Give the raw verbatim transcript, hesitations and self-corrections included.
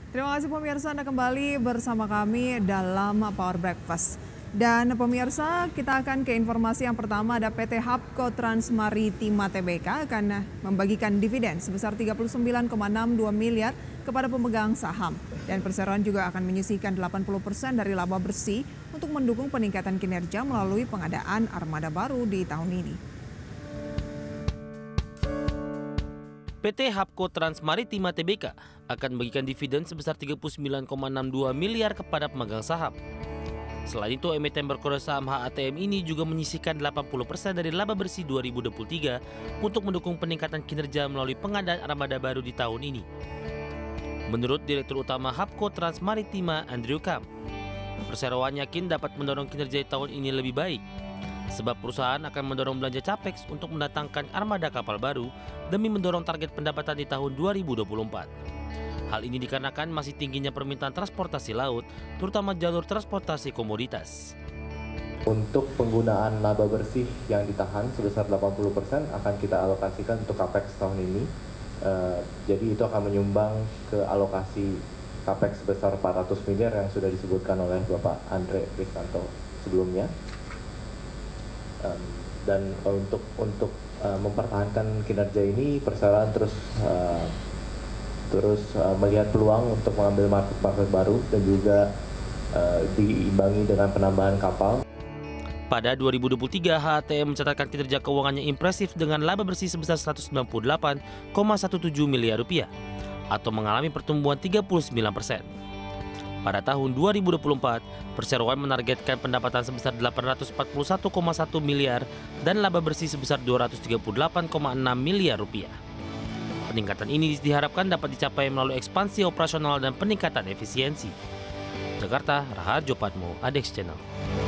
Terima kasih pemirsa, Anda kembali bersama kami dalam Power Breakfast. Dan pemirsa, kita akan ke informasi yang pertama. Ada P T Hapko Transmaritima Tbk akan membagikan dividen sebesar tiga puluh sembilan koma enam dua miliar kepada pemegang saham. Dan perseroan juga akan menyisihkan delapan puluh persen dari laba bersih untuk mendukung peningkatan kinerja melalui pengadaan armada baru di tahun ini. P T Hapko Transmaritima Tbk akan membagikan dividen sebesar tiga puluh sembilan koma enam dua miliar kepada pemegang saham. Selain itu, emiten berkode saham H A T M ini juga menyisihkan delapan puluh persen dari laba bersih dua ribu dua puluh tiga untuk mendukung peningkatan kinerja melalui pengadaan armada baru di tahun ini. Menurut Direktur Utama Hapko Transmaritima, Andrew Kam, perseroan yakin dapat mendorong kinerja di tahun ini lebih baik, sebab perusahaan akan mendorong belanja capex untuk mendatangkan armada kapal baru demi mendorong target pendapatan di tahun dua ribu dua puluh empat. Hal ini dikarenakan masih tingginya permintaan transportasi laut, terutama jalur transportasi komoditas. Untuk penggunaan laba bersih yang ditahan sebesar delapan puluh persen akan kita alokasikan untuk capex tahun ini. Uh, jadi itu akan menyumbang ke alokasi capex sebesar empat ratus miliar yang sudah disebutkan oleh Bapak Andre Kristanto sebelumnya. Um, dan untuk untuk uh, mempertahankan kinerja ini, perseroan terus uh, terus uh, melihat peluang untuk mengambil market-market baru dan juga uh, diimbangi dengan penambahan kapal. Pada dua ribu dua puluh tiga, H A T M mencatatkan kinerja keuangannya impresif dengan laba bersih sebesar seratus sembilan puluh delapan koma tujuh belas miliar rupiah atau mengalami pertumbuhan tiga puluh sembilan persen. Pada tahun dua ribu dua puluh empat, perseroan menargetkan pendapatan sebesar delapan ratus empat puluh satu koma satu miliar dan laba bersih sebesar dua ratus tiga puluh delapan koma enam miliar rupiah. Peningkatan ini diharapkan dapat dicapai melalui ekspansi operasional dan peningkatan efisiensi. Jakarta, Raharjo Padmo, Adex Channel.